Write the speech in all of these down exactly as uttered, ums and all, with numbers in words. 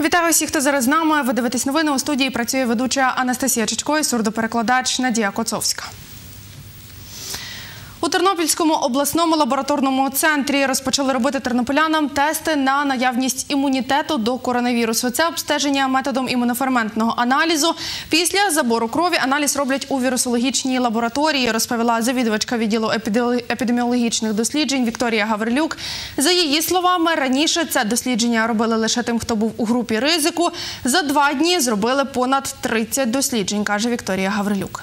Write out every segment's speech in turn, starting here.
Вітаю всіх, хто зараз з нами. Ви дивитесь новини. У студії працює ведуча Анастасія Чичко і сурдоперекладач Надія Коцовська. У Тернопільському обласному лабораторному центрі розпочали робити тернополянам тести на наявність імунітету до коронавірусу. Це обстеження методом імуноферментного аналізу. Після забору крові аналіз роблять у вірусологічній лабораторії, розповіла завідувачка відділу епідеміологічних досліджень Вікторія Гаврилюк. За її словами, раніше це дослідження робили лише тим, хто був у групі ризику. За два дні зробили понад тридцять досліджень, каже Вікторія Гаврилюк.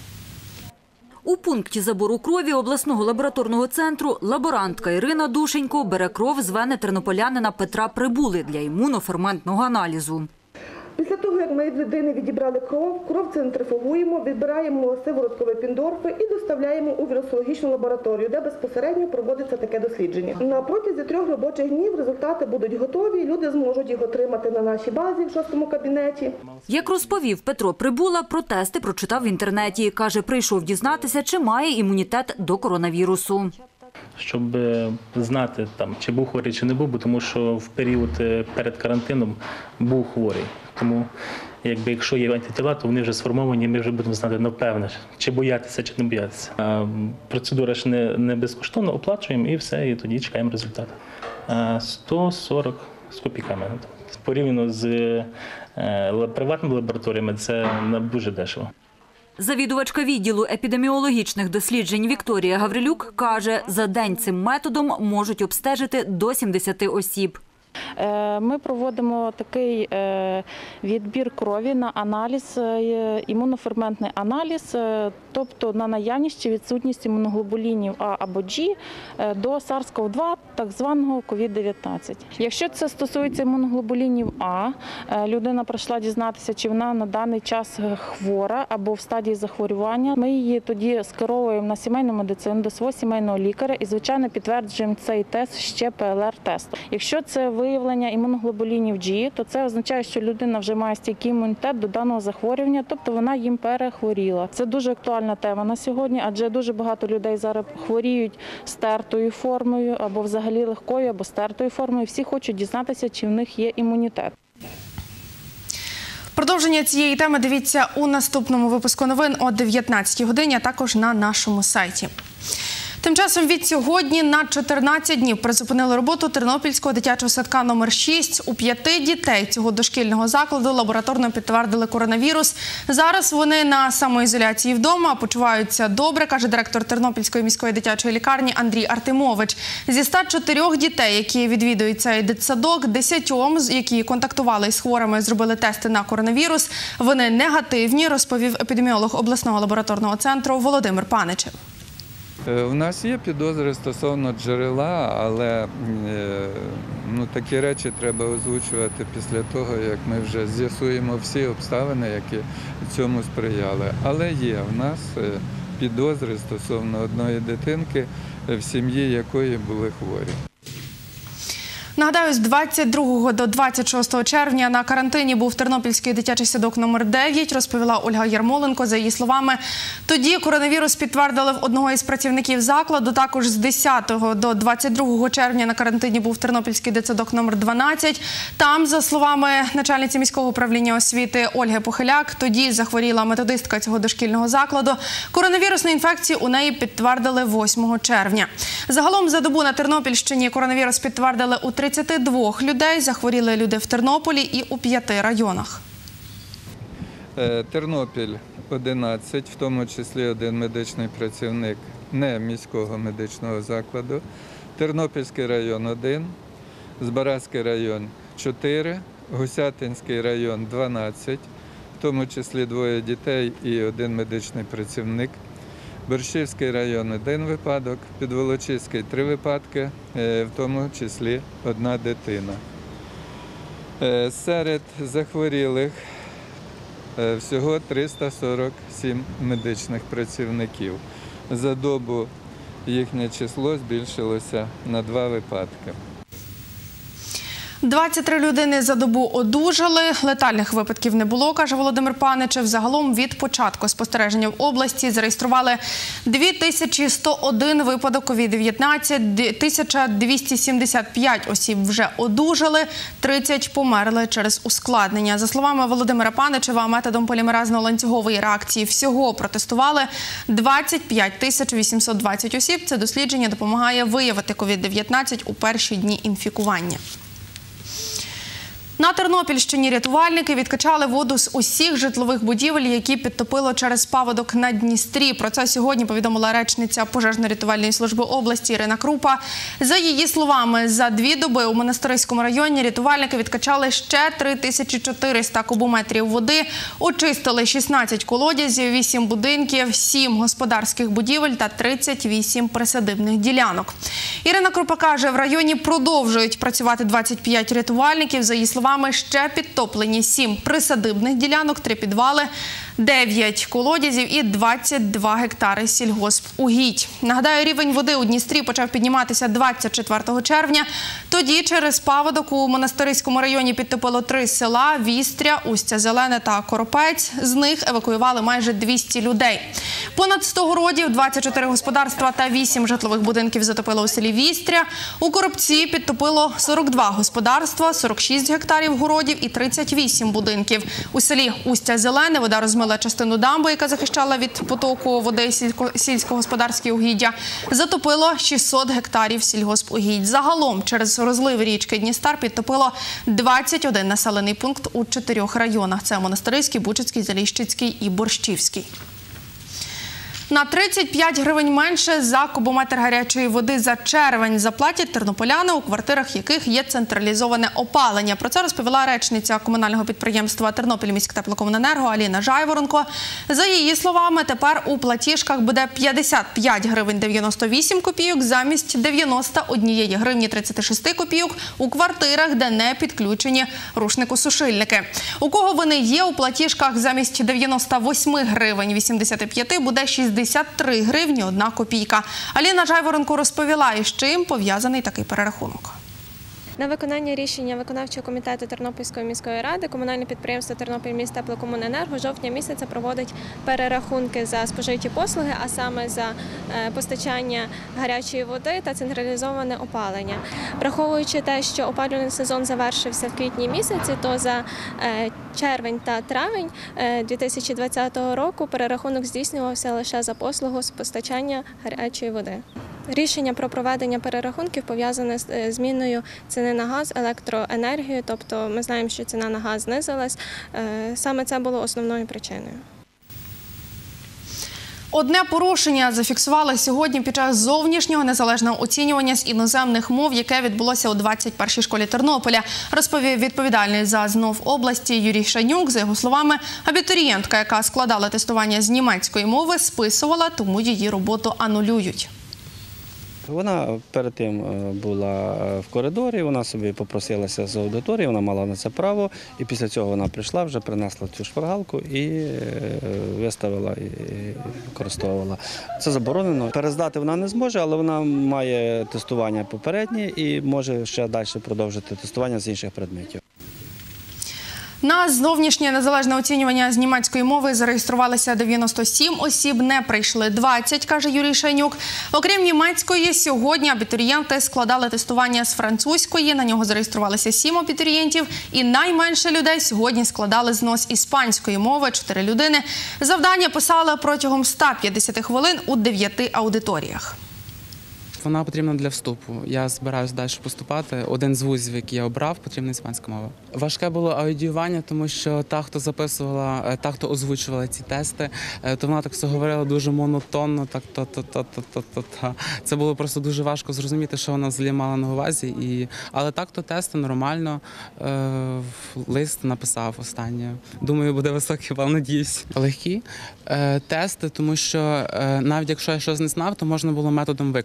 У пункті забору крові обласного лабораторного центру лаборантка Ірина Душенько бере кров з вени тернополянина Петра Прибули для імуноферментного аналізу. Після того, як ми від людини відібрали кров, кров центрифугуємо, відбираємо сивороткові епіндорфи і доставляємо у вірусологічну лабораторію, де безпосередньо проводиться таке дослідження. На протязі трьох робочих днів результати будуть готові, люди зможуть їх отримати на нашій базі в шостому кабінеті. Як розповів Петро Прибула, про тести прочитав в інтернеті. Каже, прийшов дізнатися, чи має імунітет до коронавірусу. Щоб знати, там, чи був хворий, чи не був, тому що в період перед карантином був хворий. Тому, якби, якщо є антитіла, то вони вже сформовані, ми вже будемо знати, напевне, чи боятися, чи не боятися. А процедура ж не, не безкоштовно, оплачуємо і все, і тоді чекаємо результат. сто сорок з копійками. Порівняно з е, приватними лабораторіями, це дуже дешево. Завідувачка відділу епідеміологічних досліджень Вікторія Гаврилюк каже, за день цим методом можуть обстежити до сімдесяти осіб. Ми проводимо такий відбір крові на аналіз, імуноферментний аналіз, тобто на наявність чи відсутність імуноглобулінів А або G до сарс ков два, так званого ковід дев'ятнадцять. Якщо це стосується імуноглобулінів А, людина прийшла дізнатися, чи вона на даний час хвора або в стадії захворювання, ми її тоді скеровуємо на сімейну медицину до свого сімейного лікаря і, звичайно, підтверджуємо цей тест ще пе ел ар тестом. Якщо це виявлення імуноглобулінів G, то це означає, що людина вже має стійкий імунітет до даного захворювання, тобто вона їм перехворіла. Це дуже актуальна тема на сьогодні, адже дуже багато людей зараз хворіють стертою формою, або взагалі легкою, або стертою формою. Всі хочуть дізнатися, чи в них є імунітет. Продовження цієї теми дивіться у наступному випуску новин о дев'ятнадцятій годині, а також на нашому сайті. Тим часом від сьогодні на чотирнадцять днів призупинили роботу Тернопільського дитячого садка номер шість. У п'яти дітей цього дошкільного закладу лабораторно підтвердили коронавірус. Зараз вони на самоізоляції вдома, почуваються добре, каже директор Тернопільської міської дитячої лікарні Андрій Артемович. Зі ста чотирьох дітей, які відвідують цей дитсадок, десятьом, які контактували із хворими, зробили тести на коронавірус. Вони негативні, розповів епідеміолог обласного лабораторного центру Володимир Паничев. У нас є підозри стосовно джерела, але ну, такі речі треба озвучувати після того, як ми вже з'ясуємо всі обставини, які цьому сприяли. Але є в нас підозри стосовно одної дитинки, в сім'ї якої були хворі. Нагадаю, з двадцять другого до двадцять шостого червня на карантині був Тернопільський дитячий садок номер дев'ять, розповіла Ольга Ярмоленко. За її словами, тоді коронавірус підтвердили в одного із працівників закладу. Також з десятого до двадцять другого червня на карантині був Тернопільський дитсадок номер дванадцять. Там, за словами начальниці міського управління освіти Ольги Похиляк, тоді захворіла методистка цього дошкільного закладу. Коронавірусну інфекцію у неї підтвердили восьмого червня. Загалом за добу на Тернопільщині коронавірус підтвердили у тридцяти двох людей, захворіли люди в Тернополі і у п'яти районах. Тернопіль – одинадцять, в тому числі один медичний працівник не міського медичного закладу. Тернопільський район – один, Збаразький район – чотири, Гусятинський район – дванадцять, в тому числі двоє дітей і один медичний працівник. Борщівський район – один випадок, Підволочиський – три випадки, в тому числі одна дитина. Серед захворілих всього триста сорок сім медичних працівників. За добу їхнє число збільшилося на два випадки. двадцять три людини за добу одужали. Летальних випадків не було, каже Володимир Паничев. Загалом від початку спостереження в області зареєстрували дві тисячі сто один випадок ковід дев'ятнадцять, тисяча двісті сімдесят п'ять осіб вже одужали, тридцять померли через ускладнення. За словами Володимира Паничева, методом полімеразно-ланцюгової реакції всього протестували двадцять п'ять тисяч вісімсот двадцять осіб. Це дослідження допомагає виявити ковід дев'ятнадцять у перші дні інфікування. На Тернопільщині рятувальники відкачали воду з усіх житлових будівель, які підтопило через паводок на Дністрі. Про це сьогодні повідомила речниця пожежно-рятувальної служби області Ірина Крупа. За її словами, за дві доби у Монастириському районі рятувальники відкачали ще три тисячі чотириста кубометрів води, очистили шістнадцять колодязів, вісім будинків, сім господарських будівель та тридцять вісім присадибних ділянок. Ірина Крупа каже, в районі продовжують працювати двадцять п'ять рятувальників. За її словами, ще підтоплені сім присадибних ділянок, три підвали, дев'ять колодязів і двадцять два гектари сільгоспугідь. Нагадаю, рівень води у Дністрі почав підніматися двадцять четвертого червня. Тоді через паводок у Монастириському районі підтопило три села – Вістря, Устя-Зелене та Коропець. З них евакуювали майже двісті людей. Понад сто городів, двадцять чотири господарства та вісім житлових будинків затопило у селі Вістря. У Коропці підтопило сорок два господарства, сорок шість гектарів городів і тридцять вісім будинків. У селі Устя-Зелене вода розмила частину дамби, яка захищала від потоку води сільськогосподарські угіддя. Затопило шістсот гектарів сільгоспугідь. Загалом через розлив річки Дністар підтопило двадцять один населений пункт у чотирьох районах. Це Монастириський, Бучицький, Заліщицький і Борщівський. На тридцять п'ять гривень менше за кубометр гарячої води за червень заплатять тернополяни, у квартирах яких є централізоване опалення. Про це розповіла речниця комунального підприємства «Тернопільміськтеплокомуненерго» Аліна Жайворонко. За її словами, тепер у платіжках буде п'ятдесят п'ять гривень дев'яносто вісім копійок замість дев'яносто однієї гривні тридцять шість копійок у квартирах, де не підключені рушникосушильники. У кого вони є, у платіжках замість дев'яноста восьми гривень вісімдесят п'ять буде шістдесят три гривні одна копійка. Аліна Жайворонко розповіла, із чим пов'язаний такий перерахунок. На виконання рішення виконавчого комітету Тернопільської міської ради комунальне підприємство «Тернопільміськтеплокомуненерго» жовтня місяця проводить перерахунки за спожиті послуги, а саме за постачання гарячої води та централізоване опалення. Враховуючи те, що опалювальний сезон завершився в квітні місяці, то за червень та травень дві тисячі двадцятого року перерахунок здійснювався лише за послугу з постачання гарячої води. Рішення про проведення перерахунків пов'язане з зміною ціни на газ, електроенергію, тобто ми знаємо, що ціна на газ знизилась. Саме це було основною причиною. Одне порушення зафіксували сьогодні під час зовнішнього незалежного оцінювання з іноземних мов, яке відбулося у двадцять першій школі Тернополя, розповів відповідальний за ЗНОВ області Юрій Шанюк. За його словами, абітурієнтка, яка складала тестування з німецької мови, списувала, тому її роботу анулюють. Вона перед тим була в коридорі, вона собі попросилася з аудиторії, вона мала на це право, і після цього вона прийшла, вже принесла цю шпаргалку і виставила, і використовувала. Це заборонено. Перездати вона не зможе, але вона має тестування попереднє і може ще далі продовжити тестування з інших предметів. На зовнішнє незалежне оцінювання з німецької мови зареєструвалися дев'яносто сім осіб, не прийшли двадцять, каже Юрій Шанюк. Окрім німецької, сьогодні абітурієнти складали тестування з французької, на нього зареєструвалися сім абітурієнтів, і найменше людей сьогодні складали ЗНО з іспанської мови – чотири людини. Завдання писали протягом ста п'ятдесяти хвилин у дев'яти аудиторіях. Вона потрібна для вступу. Я збираюся далі поступати. Один з вузів, який я обрав, потрібна іспанська мова. Важке було аудіювання, тому що та, хто записувала, та, хто озвучувала ці тести, то вона так все говорила дуже монотонно, так то то то то то то то Це було просто дуже важко зрозуміти, що вона взагалі мала на увазі. І але так то тести нормально. Е, лист написав останнє. Думаю, буде високий бал, надіюсь. Легкі е, тести, тому що е, навіть якщо я щось не знав, то можна було методом виключення.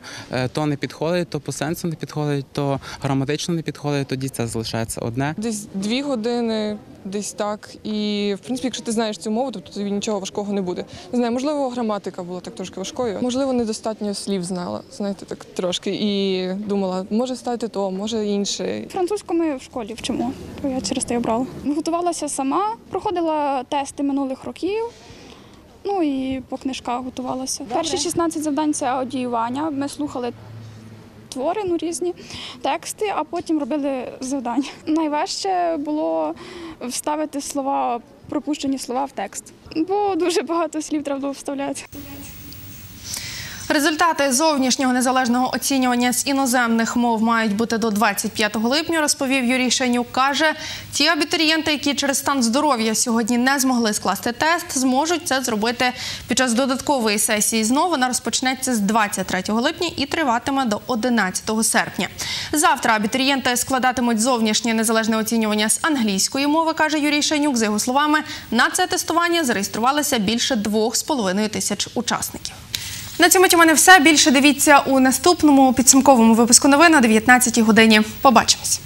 е, то не підходить, то по сенсу не підходить, то граматично не підходить, тоді це залишається одне. Десь дві години, десь так. І, в принципі, якщо ти знаєш цю мову, то тобі нічого важкого не буде. Не знаю, можливо, граматика була так трошки важкою. Можливо, недостатньо слів знала, знаєте, так трошки. І думала, може стати то, може інше. Французьку ми в школі вчимо, то я через те й обрала. Готувалася сама, проходила тести минулих років. Ну і по книжках готувалася. Добре. Перші шістнадцять завдань – це аудіювання. Ми слухали твори, ну, різні тексти, а потім робили завдання. Найважче було вставити слова, пропущені слова в текст, бо дуже багато слів треба було вставляти. Результати зовнішнього незалежного оцінювання з іноземних мов мають бути до двадцять п'ятого липня, розповів Юрій Шенюк. Каже, ті абітурієнти, які через стан здоров'я сьогодні не змогли скласти тест, зможуть це зробити під час додаткової сесії. Знову вона розпочнеться з двадцять третього липня і триватиме до одинадцятого серпня. Завтра абітурієнти складатимуть зовнішнє незалежне оцінювання з англійської мови, каже Юрій Шенюк. За його словами, на це тестування зареєструвалося більше двох з половиною тисяч учасників. На цьому у мене все. Більше дивіться у наступному підсумковому випуску новин о дев'ятнадцятій годині. Побачимось.